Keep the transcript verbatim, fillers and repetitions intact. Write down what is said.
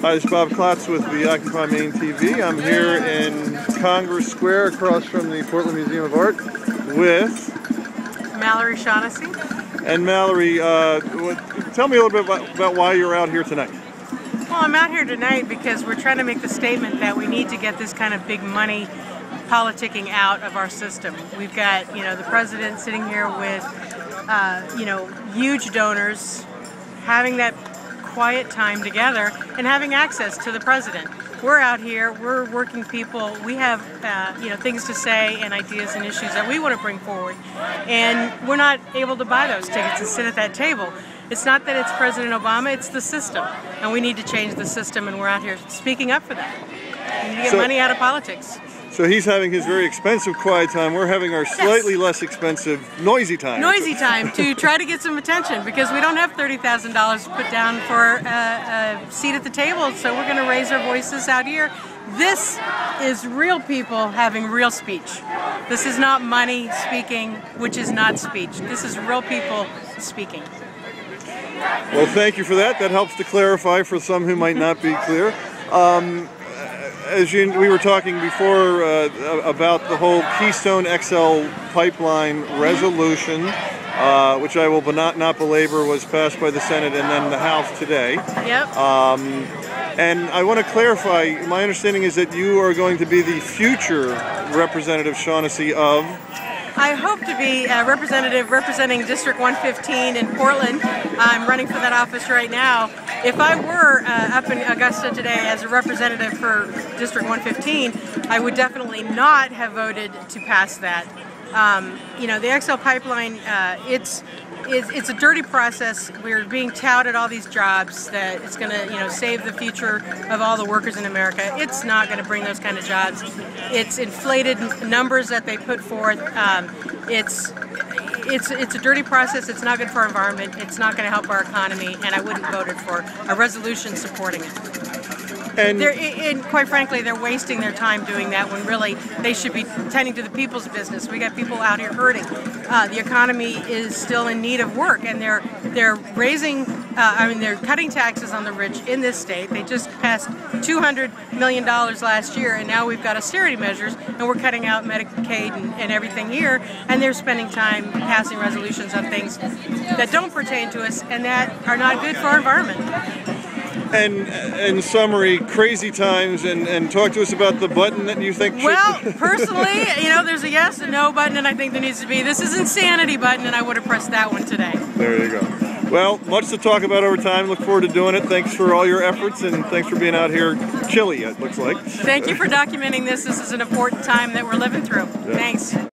Hi, it's Bob Klotz with the Occupy Maine T V. I'm here in Congress Square across from the Portland Museum of Art with Mallory Shaughnessy. And Mallory, uh, tell me a little bit about, about why you're out here tonight. Well, I'm out here tonight because we're trying to make the statement that we need to get this kind of big money politicking out of our system. We've got, you know, the president sitting here with, uh, you know, huge donors, having that quiet time together and having access to the president. We're out here, we're working people, we have uh, you know, things to say and ideas and issues that we want to bring forward, and we're not able to buy those tickets and sit at that table. It's not that it's President Obama, it's the system, and we need to change the system, and we're out here speaking up for that. We need to get so, money out of politics. So he's having his very expensive quiet time, we're having our slightly yes. less expensive noisy time. Noisy time to try to get some attention, because we don't have thirty thousand dollars to put down for a, a seat at the table, so we're going to raise our voices out here. This is real people having real speech. This is not money speaking, which is not speech. This is real people speaking. Well, thank you for that. That helps to clarify for some who might not be clear. Um, As you, we were talking before uh, about the whole Keystone X L pipeline resolution, uh, which I will not, not belabor, was passed by the Senate and then the House today. Yep. Um, and I want to clarify, my understanding is that you are going to be the future Representative Shaughnessy of... I hope to be a representative representing District one fifteen in Portland. I'm running for that office right now. If I were uh, up in Augusta today as a representative for District one fifteen, I would definitely not have voted to pass that. Um, you know, the X L pipeline, uh, it's, it's it's a dirty process. We're being touted all these jobs that it's going to, you know, save the future of all the workers in America. It's not going to bring those kind of jobs. It's inflated numbers that they put forth. Um, it's it's it's a dirty process. It's not good for our environment. It's not going to help our economy, and I wouldn't vote it for a resolution supporting it. And, they're, and quite frankly, they're wasting their time doing that when really they should be tending to the people's business. We got people out here hurting. Uh, the economy is still in need of work, and they're they're raising. Uh, I mean, they're cutting taxes on the rich in this state. They just passed two hundred million dollars last year, and now we've got austerity measures, and we're cutting out Medicaid and, and everything here. And they're spending time passing resolutions on things that don't pertain to us and that are not good for our environment. And in summary, crazy times, and, and talk to us about the button that you think should... Well, personally, you know, there's a yes and no button, and I think there needs to be. This is insanity button, and I would have pressed that one today. There you go. Well, much to talk about over time. Look forward to doing it. Thanks for all your efforts, and thanks for being out here chilly, it looks like. Thank you for documenting this. This is an important time that we're living through. Yeah. Thanks.